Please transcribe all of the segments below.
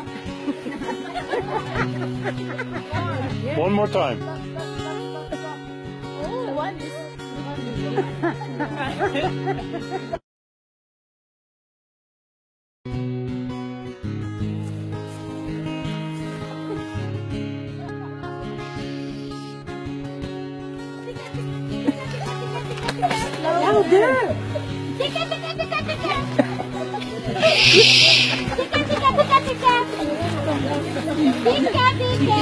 One more time. Oh, one is. Louder! Tika, tika, tika, tika. Tika, tika, tika, tika. Tika, tika.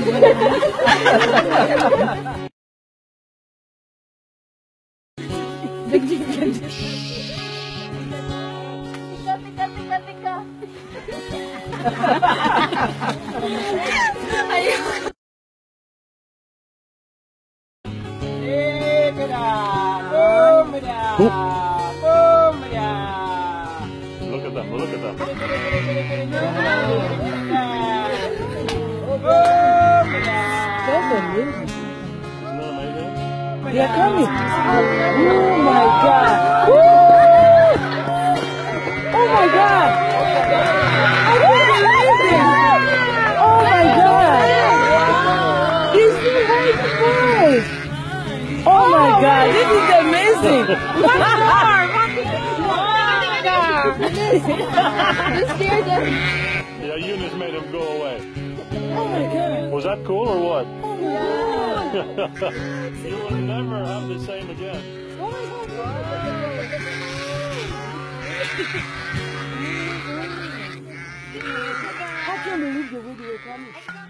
Tika, tika, tika, tika. Ayun. Look at them, look at them. Isn't that amazing? They are coming. Oh my God. Woo! Oh my God. I can't believe it. Oh my God. He's still right first. Oh my God. This is amazing. One more. You scared them. Yeah, Eunice made him go away. Oh my God. Was that cool or what? Oh my God. You will never have the same again. Oh my God. I can't believe the way they were coming.